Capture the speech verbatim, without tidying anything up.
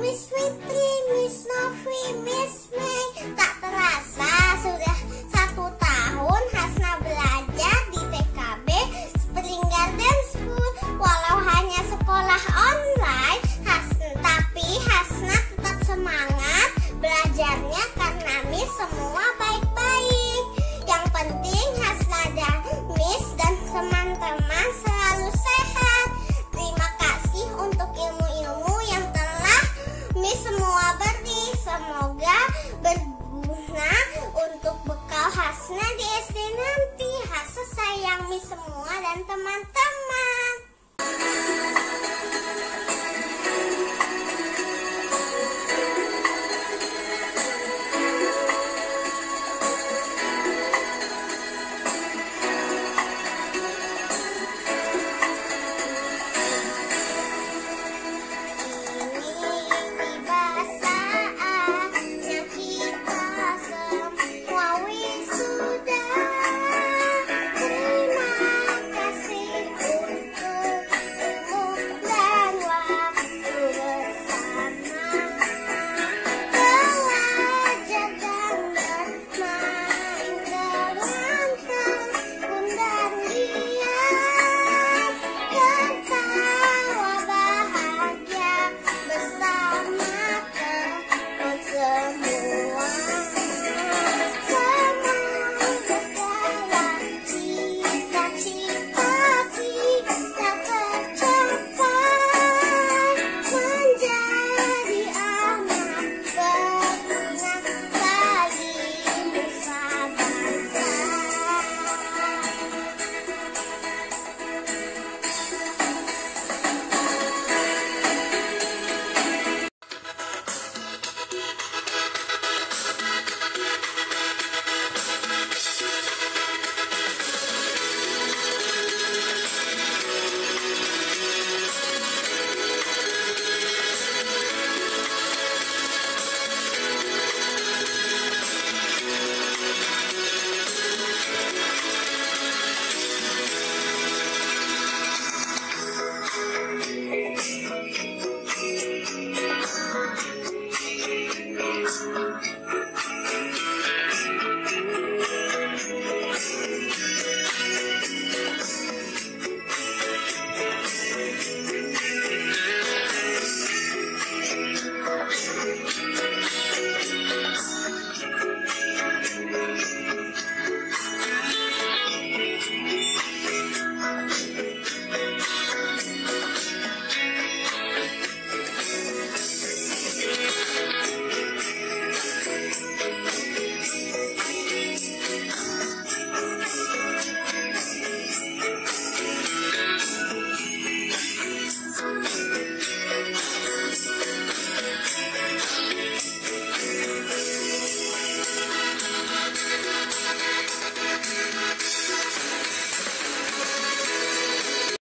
Miss Fitri, Miss Novi, Miss May. Tak terasa sudah satu tahun Hasna belajar di T K B Spring Garden School. Walau hanya sekolah online, Hasna, tapi Hasna tetap semangat belajarnya karena Miss semua baik-baik. Yang penting Hasna dan Miss dan teman-teman selalu sehat. Terima kasih untuk ilmu-ilmu yang telah Miss semua beri. Semoga berguna untuk bekal Hasna di S D nanti. Hasna sayang Miss semua dan teman-teman.